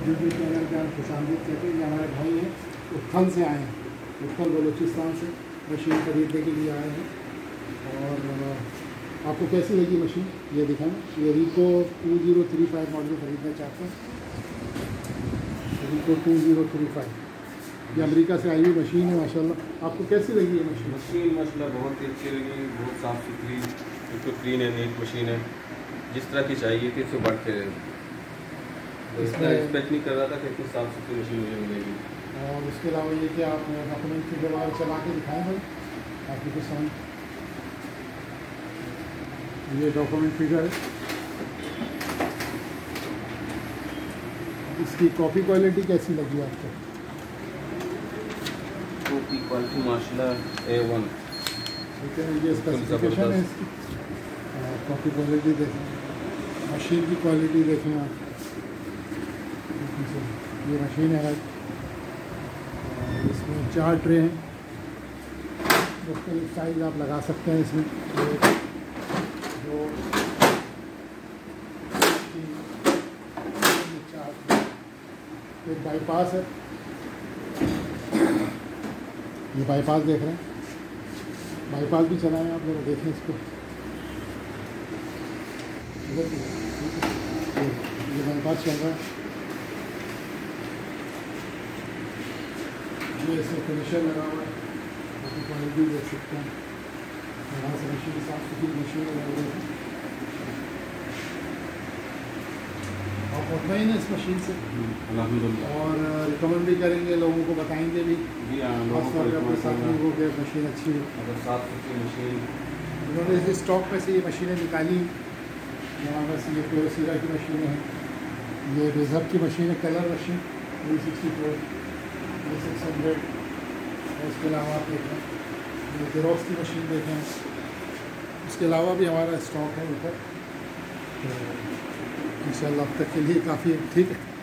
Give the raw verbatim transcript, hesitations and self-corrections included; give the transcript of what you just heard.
YouTube channel पे आप खुशामदीद कहते हैं। ये हमारे भाई हैं, उत्थल से आए हैं, उत्थल बलूचिस्तान से मशीन खरीदने के लिए आए हैं। और आपको कैसी लगी मशीन ये दिखाएं। ये Ricoh two zero three five model ख़रीदना चाहते हैं। Ricoh two zero three five ये अमेरिका से आई हुई मशीन है माशाल्लाह। आपको कैसी लगी ये मशीन? मशीन माशाल्लाह बहुत ही अच्छी लगी, बहुत साफ़ सुथरी, बिल्कुल क्लीन है, नीट मशीन है, जिस तरह की चाहिए थी उससे बढ़ के इसमें एक्सपेक्ट नहीं कर रहा था कि इतनी साफ़ सुथरी मशीन मुझे मिलेगी। और उसके अलावा ये कि आप डॉक्यूमेंट की दवा चला के दिखाएँ भाई आपके के सामने। ये डॉक्यूमेंट फिगर है, इसकी कॉपी क्वालिटी कैसी लगी आपको? कॉपी क्वालिटी माशाल्लाह ए वन। ठीक है, ये स्पेसिफिकेशन है इसकी। कॉपी क्वालिटी देखें, मशीन की क्वालिटी देखें आप। ये मशीन है, इसमें चार ट्रे हैं, मुख्तलिफ साइज आप लगा सकते हैं इसमें। जो चार एक बाईपास है, ये बाईपास देख रहे हैं, बाईपास भी चलाएं आप, जरा देखें इसको। ये बाईपास चल रहा है, ये इसमें फिनिशर लगा हुआ है, आपकी क्वालिटी देख सकते हैं। यहाँ से मशीन साफ सुथरी मशीन लगा हुई है। आप मुतमईन हैं इस मशीन से? और रिकमेंड भी करेंगे, लोगों को बताएंगे भी खासतौर पर अपने साथियों को कि मशीन अच्छी है, अगर साफ सुथरी मशीन। उन्होंने इस स्टॉक में से ये मशीनें निकाली। यहाँ बस ये प्योरसीरा की मशीनें हैं, ये रिजर्व की मशीन है, colour machine three sixty four, ये सिक्स हंड्रेड। और इसके अलावा आप देखें ये जेरोक्स की मशीन देखें। इसके अलावा भी हमारा स्टॉक है ऊपर, तो इंशाल्लाह अब तक के लिए काफ़ी ठीक है।